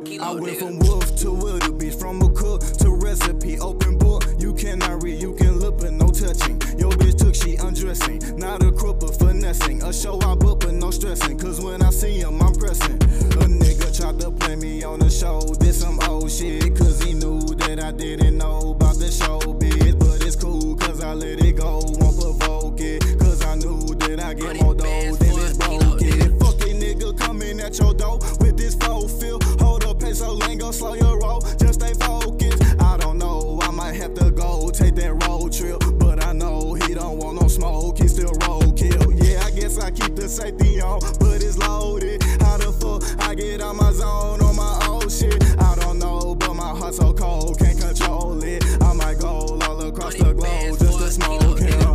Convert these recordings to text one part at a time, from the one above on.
I went from wolf to wildebeest, from a cook to recipe, open book. You cannot read, you can look, but no touching. Your bitch took, she undressing. Not a crook, but finessing. A show I book, but no stressing. Cause when I see him, I'm pressing. A nigga tried to play me on the show, did some old shit. Cause he knew that I didn't know about the show biz. But it's cool, cause I let it go. Won't provoke it, cause I knew that I get more dough than this broken. Fucking nigga coming at your door with this faux feel. Hold up, peso lane, go slow your roll, just stay focused. I don't know, I might have to go take that road trip, but I know he don't want no smoke, he still roadkill. Yeah, I guess I keep the safety on, but it's loaded. How the fuck I get out my zone on my old shit? I don't know, but my heart so cold, can't control it. I might go all across the globe just to smoke him.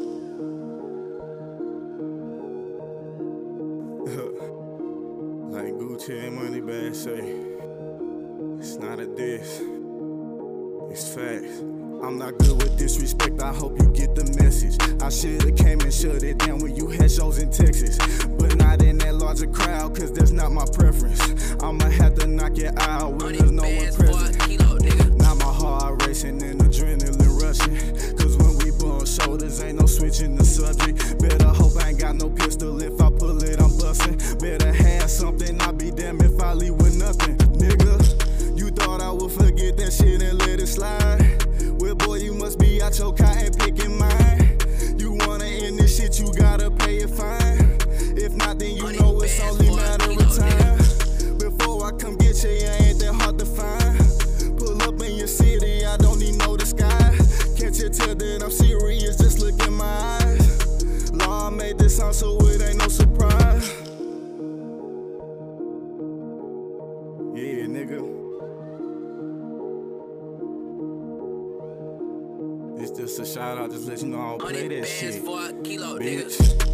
Like Gucci and Moneybagg say, it's not a diss, it's facts. I'm not good with disrespect, I hope you get the message. I should've came and shut it down when you had shows in Texas, but not in that larger crowd, cause that's not my preference. I'ma have to knock it out when there's no one present. Now my heart racing and adrenaline rushing, cause when we bump shoulders ain't no switching the subject. Better hope I ain't got no pistol, if I pull it I'm busting. Better have something, I'll be damned if I leave with nothing. Nigga, you thought I would forget that shit and let it slide? Well, boy, you must be out your cotton picking mine. You wanna end this shit, you gotta pay a fine. If not, then you know it's only matter of time. Before I come get you, I ain't that hard to find. Pull up in your city, I don't need no disguise. Can't you tell that I'm serious, just look in my eyes. Law made this song so it ain't no surprise. Yeah, nigga. It's just a shout out, just let you know I don't play that shit, bitch.